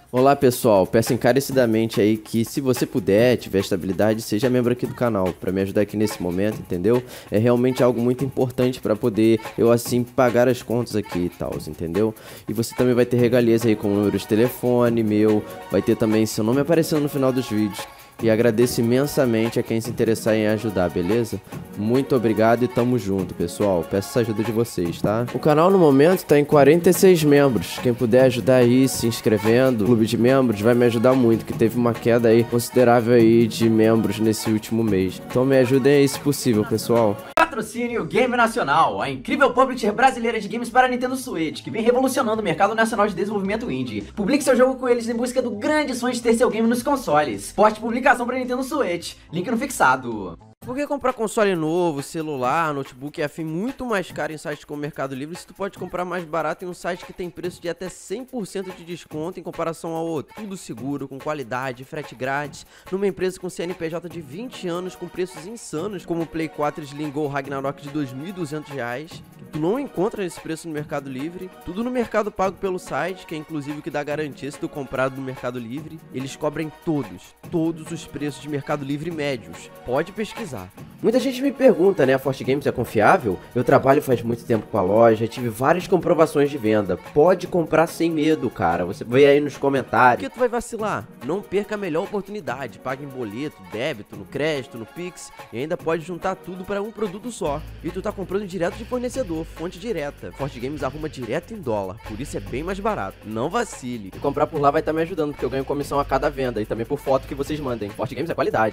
Olá pessoal, peço encarecidamente aí que se você puder, tiver estabilidade, seja membro aqui do canal, para me ajudar aqui nesse momento, entendeu? É realmente algo muito importante para poder eu assim pagar as contas aqui e tal, entendeu? E você também vai ter regalias aí com o número de telefone meu, vai ter também seu nome aparecendo no final dos vídeos. E agradeço imensamente a quem se interessar em ajudar, beleza? Muito obrigado e tamo junto, pessoal. Peço essa ajuda de vocês, tá? O canal no momento tá em 46 membros. Quem puder ajudar aí, se inscrevendo, clube de membros, vai me ajudar muito, que teve uma queda aí considerável aí de membros nesse último mês. Então me ajudem aí se possível, pessoal. Patrocínio Game Nacional, a incrível publisher brasileira de games para Nintendo Switch, que vem revolucionando o mercado nacional de desenvolvimento indie. Publique seu jogo com eles em busca do grande sonho de ter seu game nos consoles. Poste publicação para Nintendo Switch, link no fixado. Por que comprar console novo, celular, notebook e afim muito mais caro em sites como Mercado Livre se tu pode comprar mais barato em um site que tem preço de até 100% de desconto em comparação ao outro? Tudo seguro, com qualidade, frete grátis, numa empresa com CNPJ de 20 anos com preços insanos como o Play 4 Slim Go Ragnarok de R$ 2.200, que tu não encontra esse preço no Mercado Livre. Tudo no Mercado Pago pelo site, que é inclusive o que dá garantia se tu comprado no Mercado Livre. Eles cobrem todos os preços de Mercado Livre médios. Pode pesquisar. Muita gente me pergunta, né, a Forte Games é confiável? Eu trabalho faz muito tempo com a loja, tive várias comprovações de venda. Pode comprar sem medo, cara. Você vê aí nos comentários. Por que tu vai vacilar? Não perca a melhor oportunidade. Paga em boleto, débito, no crédito, no Pix e ainda pode juntar tudo para um produto só. E tu tá comprando direto de fornecedor, fonte direta. Forte Games arruma direto em dólar, por isso é bem mais barato. Não vacile. E comprar por lá vai estar me ajudando, porque eu ganho comissão a cada venda e também por foto que vocês mandem. Forte Games é qualidade.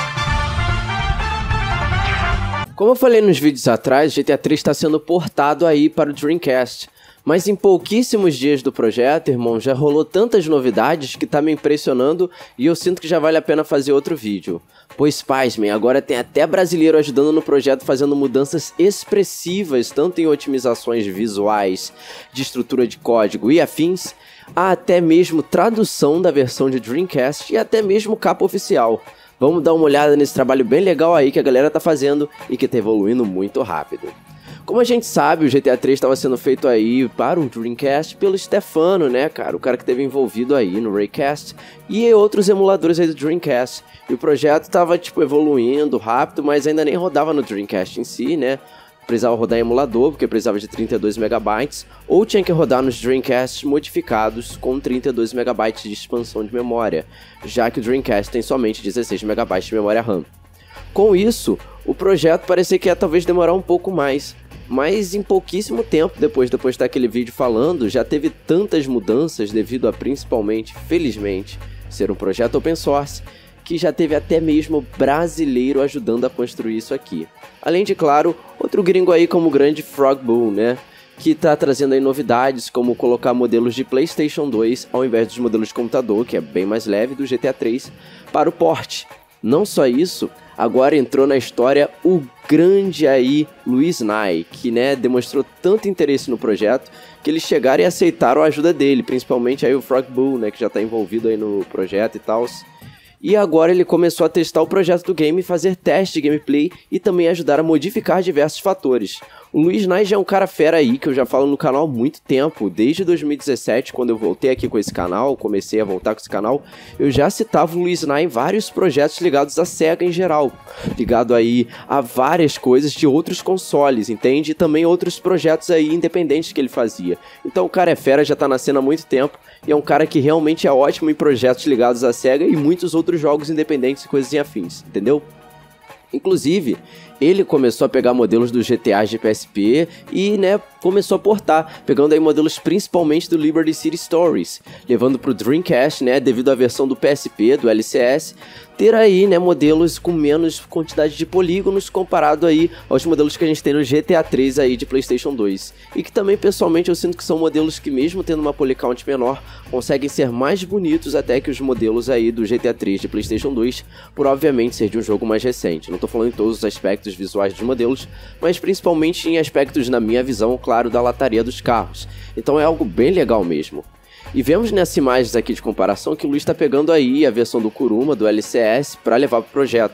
Como eu falei nos vídeos atrás, GTA 3 está sendo portado aí para o Dreamcast. Mas em pouquíssimos dias do projeto, irmão, já rolou tantas novidades que tá me impressionando e eu sinto que já vale a pena fazer outro vídeo. Pois pasmem, agora tem até brasileiro ajudando no projeto fazendo mudanças expressivas, tanto em otimizações visuais, de estrutura de código e afins, há até mesmo tradução da versão de Dreamcast e até mesmo capa oficial. Vamos dar uma olhada nesse trabalho bem legal aí que a galera tá fazendo e que tá evoluindo muito rápido. Como a gente sabe, o GTA 3 estava sendo feito aí para o Dreamcast pelo Stefano, né, cara? O cara que esteve envolvido aí no Raycast e outros emuladores aí do Dreamcast. E o projeto estava, tipo, evoluindo rápido, mas ainda nem rodava no Dreamcast em si, né? Precisava rodar em emulador, porque precisava de 32 MB, ou tinha que rodar nos Dreamcasts modificados com 32 MB de expansão de memória, já que o Dreamcast tem somente 16 MB de memória RAM. Com isso, o projeto parecia que ia talvez demorar um pouco mais, mas em pouquíssimo tempo depois daquele vídeo falando, já teve tantas mudanças devido a principalmente, felizmente, ser um projeto open source, que já teve até mesmo brasileiro ajudando a construir isso aqui. Além de, claro, outro gringo aí como o grande Frogbull, né? Que tá trazendo aí novidades como colocar modelos de PlayStation 2 ao invés dos modelos de computador, que é bem mais leve, do GTA 3, para o port. Não só isso, agora entrou na história o grande aí Luiz Nai, que, né, demonstrou tanto interesse no projeto que eles chegaram e aceitaram a ajuda dele, principalmente aí o Frogbull, né, que já tá envolvido aí no projeto e tal. E agora ele começou a testar o projeto do game, fazer teste de gameplay e também ajudar a modificar diversos fatores. O Luiz Nai já é um cara fera aí, que eu já falo no canal há muito tempo, desde 2017, quando eu voltei aqui com esse canal, comecei a voltar com esse canal, eu já citava o Luiz Nai em vários projetos ligados à SEGA em geral, ligado aí a várias coisas de outros consoles, entende? E também outros projetos aí independentes que ele fazia. Então o cara é fera, já tá na cena há muito tempo, e é um cara que realmente é ótimo em projetos ligados à SEGA e muitos outros jogos independentes e coisas afins, entendeu? Inclusive, ele começou a pegar modelos dos GTAs de PSP e, né, começou a portar, pegando aí modelos principalmente do Liberty City Stories, levando pro Dreamcast, né, devido à versão do PSP, do LCS, ter aí, né, modelos com menos quantidade de polígonos comparado aí aos modelos que a gente tem no GTA 3 aí de PlayStation 2. E que também, pessoalmente, eu sinto que são modelos que, mesmo tendo uma polycount menor, conseguem ser mais bonitos até que os modelos aí do GTA 3 de PlayStation 2, por obviamente ser de um jogo mais recente. Não tô falando em todos os aspectos visuais dos modelos, mas principalmente em aspectos, na minha visão, claro, da lataria dos carros. Então é algo bem legal mesmo. E vemos nessas imagens aqui de comparação que o Luiz está pegando aí a versão do Kuruma, do LCS, para levar para o projeto.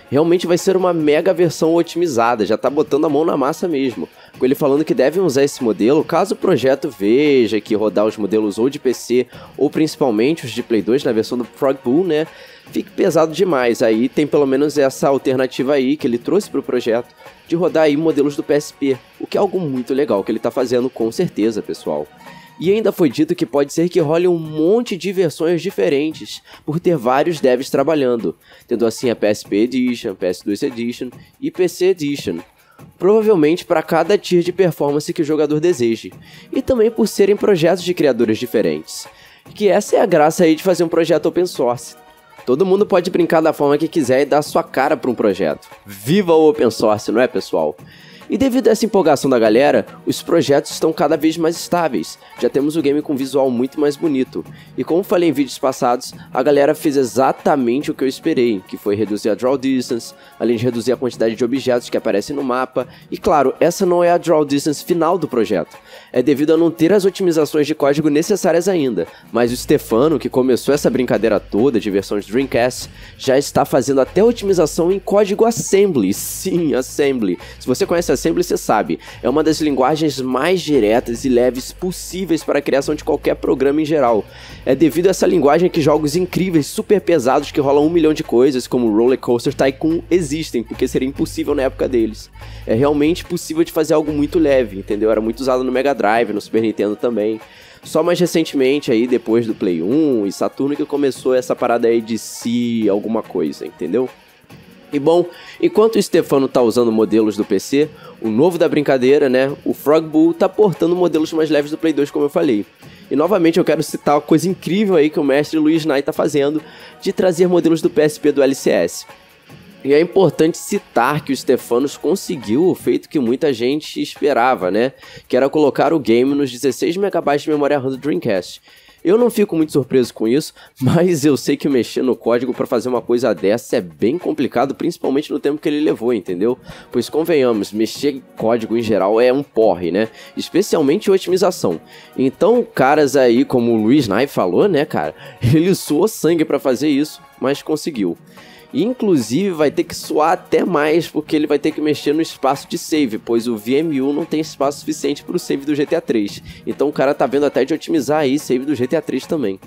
realmente vai ser uma mega versão otimizada, já tá botando a mão na massa mesmo. Com ele falando que devem usar esse modelo caso o projeto veja que rodar os modelos ou de PC ou principalmente os de Play 2 na versão do Frogbull, né, fique pesado demais. Aí tem pelo menos essa alternativa aí que ele trouxe pro projeto de rodar aí modelos do PSP, o que é algo muito legal que ele tá fazendo com certeza, pessoal. E ainda foi dito que pode ser que role um monte de versões diferentes, por ter vários devs trabalhando, tendo assim a PSP Edition, PS2 Edition e PC Edition, provavelmente para cada tier de performance que o jogador deseje, e também por serem projetos de criadores diferentes, que essa é a graça aí de fazer um projeto open source. Todo mundo pode brincar da forma que quiser e dar sua cara para um projeto. Viva o open source, não é, pessoal? E devido a essa empolgação da galera, os projetos estão cada vez mais estáveis. Já temos o game com visual muito mais bonito. E como falei em vídeos passados, a galera fez exatamente o que eu esperei, que foi reduzir a draw distance, além de reduzir a quantidade de objetos que aparecem no mapa. E claro, essa não é a draw distance final do projeto. É devido a não ter as otimizações de código necessárias ainda. Mas o Stefano, que começou essa brincadeira toda de versões Dreamcast, já está fazendo até otimização em código Assembly. Sim, Assembly. Se você conhece Assembly, você sabe, é uma das linguagens mais diretas e leves possíveis para a criação de qualquer programa em geral. É devido a essa linguagem que jogos incríveis, super pesados, que rolam 1 milhão de coisas, como Roller Coaster Tycoon, existem, porque seria impossível na época deles. É realmente possível de fazer algo muito leve, entendeu? Era muito usado no Mega Drive, no Super Nintendo também. Só mais recentemente, aí, depois do Play 1 e Saturno, que começou essa parada aí de si alguma coisa, entendeu? E bom, enquanto o Stefano tá usando modelos do PC, o novo da brincadeira, né, o Frogbull tá portando modelos mais leves do Play 2, como eu falei. E novamente eu quero citar uma coisa incrível aí que o mestre Luiz Nai tá fazendo, de trazer modelos do PSP do LCS. E é importante citar que o Stefanos conseguiu o feito que muita gente esperava, né, que era colocar o game nos 16 MB de memória RAM do Dreamcast. Eu não fico muito surpreso com isso, mas eu sei que mexer no código para fazer uma coisa dessa é bem complicado, principalmente no tempo que ele levou, entendeu? Pois convenhamos, mexer em código em geral é um porre, né? Especialmente otimização. Então, caras aí, como o Luiz Nai falou, né, cara? Ele suou sangue para fazer isso, mas conseguiu. E, inclusive vai ter que suar até mais, porque ele vai ter que mexer no espaço de save, pois o VMU não tem espaço suficiente para o save do GTA 3. Então o cara tá vendo até de otimizar aí save do GTA 3 também.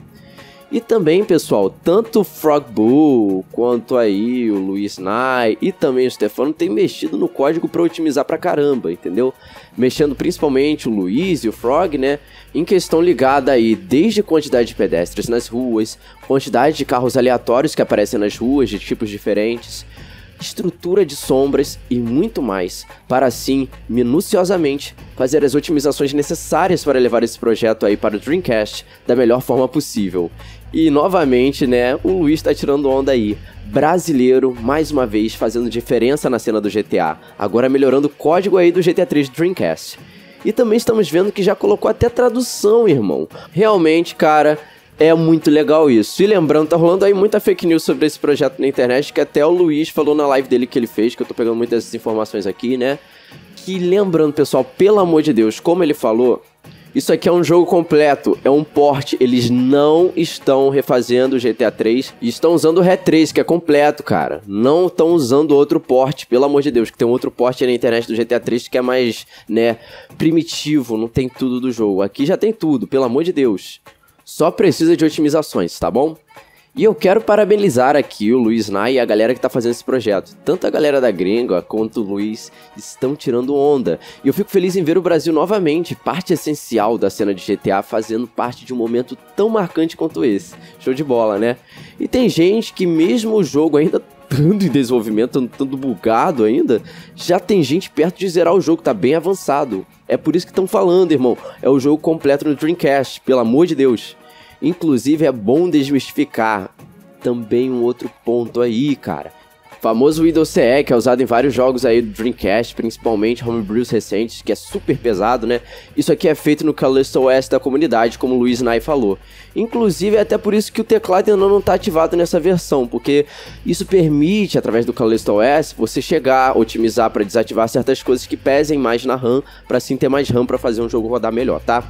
E também, pessoal, tanto o Frogbull quanto aí o Luiz Nai e também o Stefano tem mexido no código para otimizar pra caramba, entendeu? Mexendo principalmente o Luiz e o Frog, né? Em questão ligada aí desde quantidade de pedestres nas ruas, quantidade de carros aleatórios que aparecem nas ruas de tipos diferentes, estrutura de sombras e muito mais, para assim, minuciosamente, fazer as otimizações necessárias para levar esse projeto aí para o Dreamcast da melhor forma possível. E novamente, né, o Luiz tá tirando onda aí, brasileiro, mais uma vez fazendo diferença na cena do GTA, agora melhorando o código aí do GTA 3 Dreamcast. E também estamos vendo que já colocou até tradução, irmão. Realmente, cara, é muito legal isso. E lembrando, tá rolando aí muita fake news sobre esse projeto na internet, que até o Luiz falou na live dele que ele fez, que eu tô pegando muitas dessas informações aqui, né? Que lembrando, pessoal, pelo amor de Deus, como ele falou, isso aqui é um jogo completo, é um port, eles não estão refazendo o GTA 3 e estão usando o Ret 3, que é completo, cara. Não estão usando outro port, pelo amor de Deus, que tem um outro port aí na internet do GTA 3 que é mais, né, primitivo, não tem tudo do jogo. Aqui já tem tudo, pelo amor de Deus. Só precisa de otimizações, tá bom? E eu quero parabenizar aqui o Luiz Nai e a galera que tá fazendo esse projeto. Tanto a galera da gringa quanto o Luiz estão tirando onda. E eu fico feliz em ver o Brasil novamente, parte essencial da cena de GTA, fazendo parte de um momento tão marcante quanto esse. Show de bola, né? E tem gente que mesmo o jogo ainda estando em desenvolvimento, estando bugado ainda, já tem gente perto de zerar o jogo, tá bem avançado. É por isso que estão falando, irmão. É o jogo completo no Dreamcast, pelo amor de Deus. Inclusive é bom desmistificar também um outro ponto aí, cara. O famoso Windows CE, que é usado em vários jogos aí do Dreamcast, principalmente homebrews recentes, que é super pesado, né? Isso aqui é feito no CallistoOS da comunidade, como o Luiz Nai falou. Inclusive é até por isso que o teclado ainda não está ativado nessa versão, porque isso permite, através do CallistoOS, você chegar, otimizar para desativar certas coisas que pesem mais na RAM, para assim ter mais RAM para fazer um jogo rodar melhor, tá?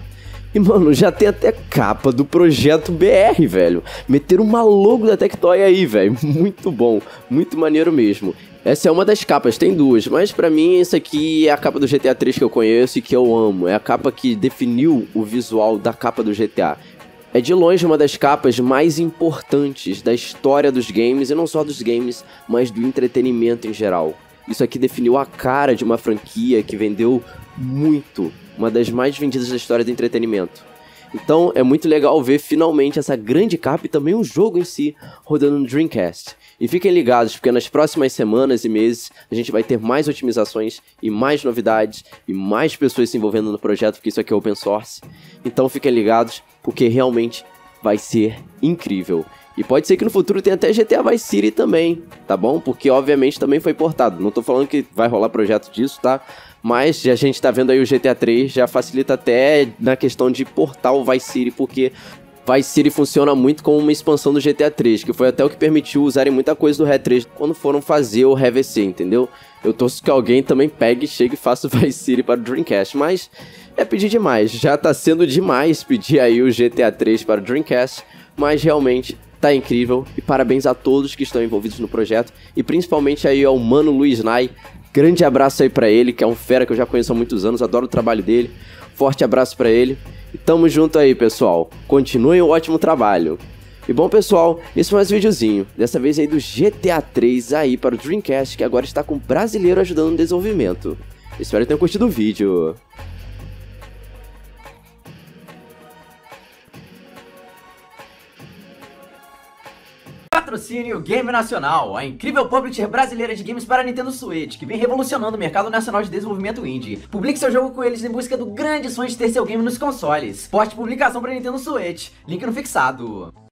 E, mano, já tem até capa do Projeto BR, velho. Meteram uma logo da Tectoy aí, velho. Muito bom, muito maneiro mesmo. Essa é uma das capas, tem duas, mas pra mim essa aqui é a capa do GTA 3 que eu conheço e que eu amo. É a capa que definiu o visual da capa do GTA. É de longe uma das capas mais importantes da história dos games, e não só dos games, mas do entretenimento em geral. Isso aqui definiu a cara de uma franquia que vendeu muito, uma das mais vendidas da história do entretenimento. Então é muito legal ver finalmente essa grande capa e também o jogo em si rodando no Dreamcast. E fiquem ligados, porque nas próximas semanas e meses a gente vai ter mais otimizações e mais novidades e mais pessoas se envolvendo no projeto, porque isso aqui é open source. Então fiquem ligados, porque realmente vai ser incrível. E pode ser que no futuro tenha até GTA Vice City também, tá bom? Porque obviamente também foi portado. Não tô falando que vai rolar projeto disso, tá? Mas a gente tá vendo aí o GTA 3, já facilita até na questão de portar o Vice City, porque Vice City funciona muito como uma expansão do GTA 3, que foi até o que permitiu usarem muita coisa do Red 3 quando foram fazer o RVC, entendeu? Eu torço que alguém também pegue, chegue e faça o Vice City para o Dreamcast, mas é pedir demais. Já tá sendo demais pedir aí o GTA 3 para o Dreamcast, mas realmente tá incrível. E parabéns a todos que estão envolvidos no projeto, e principalmente aí ao mano Luiz Nai. Grande abraço aí pra ele, que é um fera que eu já conheço há muitos anos, adoro o trabalho dele. Forte abraço pra ele. E tamo junto aí, pessoal. Continuem o ótimo trabalho. E bom, pessoal, esse foi mais um videozinho. Dessa vez aí do GTA 3 aí para o Dreamcast, que agora está com um brasileiro ajudando no desenvolvimento. Espero que tenham curtido o vídeo. Patrocínio Game Nacional, a incrível publisher brasileira de games para Nintendo Switch, que vem revolucionando o mercado nacional de desenvolvimento indie. Publique seu jogo com eles em busca do grande sonho de ter seu game nos consoles. Porte publicação para Nintendo Switch, link no fixado.